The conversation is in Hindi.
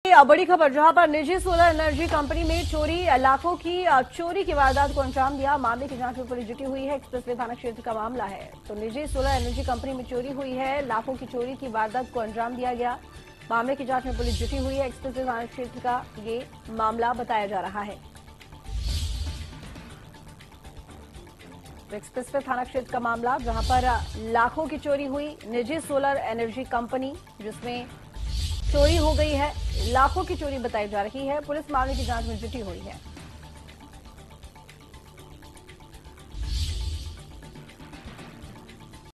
बड़ी खबर, जहां पर निजी सोलर एनर्जी कंपनी में चोरी, लाखों की चोरी की वारदात को अंजाम दिया। मामले की जांच में पुलिस जुटी हुई है। एक्सप्रेसवे थाना क्षेत्र का मामला है। तो निजी सोलर एनर्जी कंपनी में चोरी हुई है, लाखों की चोरी की वारदात को अंजाम दिया गया। मामले की जांच में पुलिस जुटी हुई है। एक्सप्रेसवे थाना क्षेत्र का ये मामला बताया जा रहा है। एक्सप्रेसवे थाना क्षेत्र का मामला, जहां पर लाखों की चोरी हुई, निजी सोलर एनर्जी कंपनी जिसमें चोरी हो गई है, लाखों की चोरी बताई जा रही है। पुलिस मामले की जांच में जुटी हुई है।